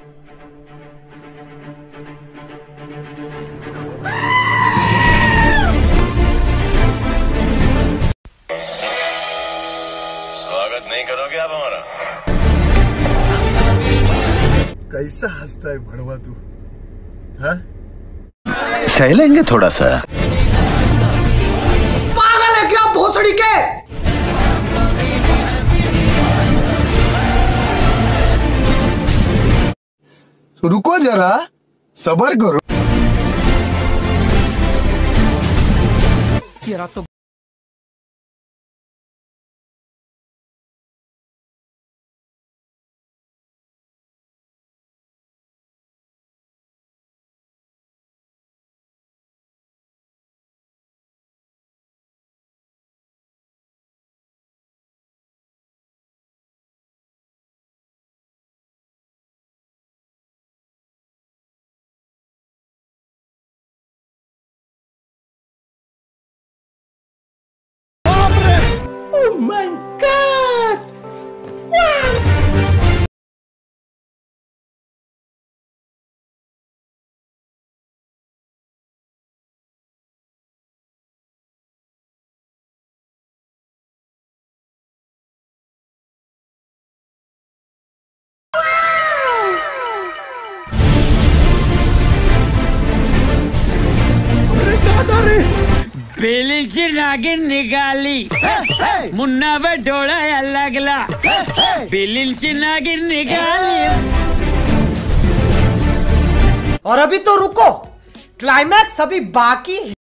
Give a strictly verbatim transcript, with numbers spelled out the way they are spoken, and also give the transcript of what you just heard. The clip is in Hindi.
स्वागत नहीं करोगे आप हमारा? कैसा हंसता है भड़वा तू, हाँ? सह लेंगे थोड़ा सा। पागल है क्या भोसड़ी के? रुको जरा, सबर करो। तो Oh my God! Wow! बेलीची नागिन निकाली, मुन्ना पे डोळा लागला, बेलीची नागिन निकाली। और अभी तो रुको, क्लाइमैक्स अभी बाकी है।